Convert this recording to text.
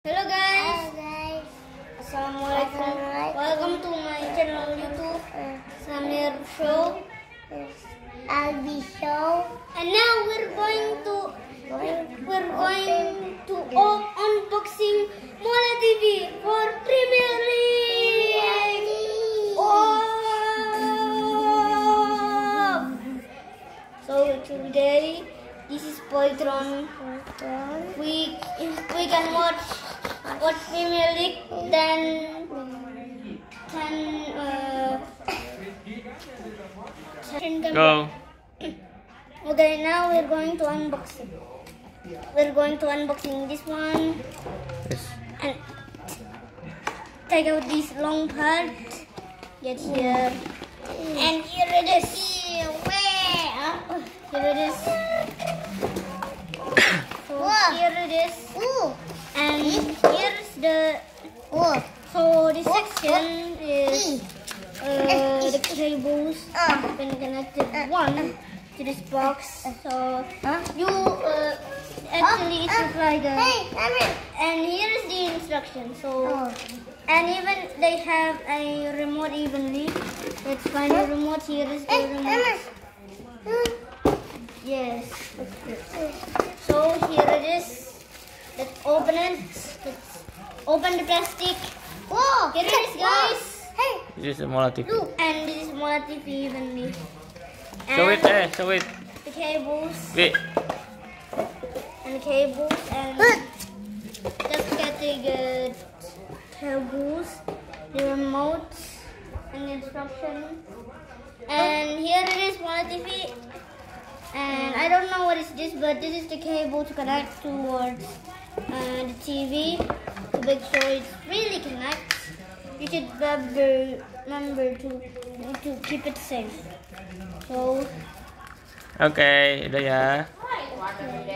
Hello guys. Assalamualaikum. Welcome to my channel YouTube Samir Show. Albi Show. And now we're going to unboxing Mola TV for Premier League. Oh! So today this is Poitron. We can watch Premier League then Go. Okay, now we're going to unboxing. We're going to unboxing this one Yes. and take out this long part. Get here, and here it is. Here it is. So here it is, and here's the. So this section is the cables been connected one to this box. So you actually it's just like a, and here is the instruction. So and even they have a remote evenly. Let's find the remote. Here is the remote. Yes. So here it is. Let's open it. Let's open the plastic. Here it is, guys. This is a mola TV. And this is Mola TV evenly. Show it, show it. The cables. Wait. And the cables and just getting the cables, the remote, and the instruction. And here it is, Mola TV. And I don't know what is this, but this is the cable to connect towards the TV to make sure it really connects. You should remember to keep it safe. So Oke, udah ya.